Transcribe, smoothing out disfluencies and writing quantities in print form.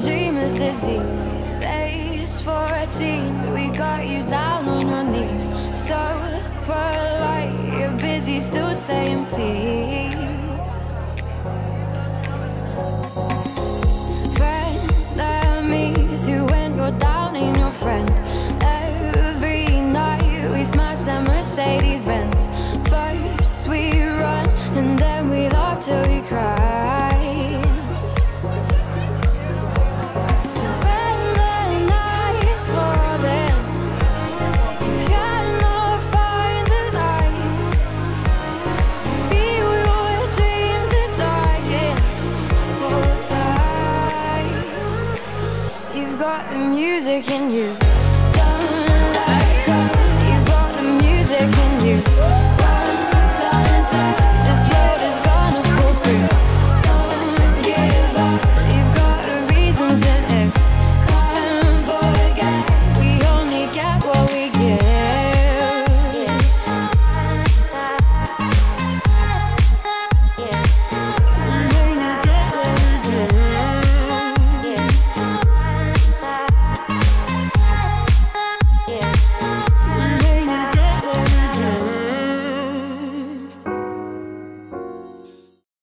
dreamer's disease. Say it's for a team, but we got you down on your knees. So burn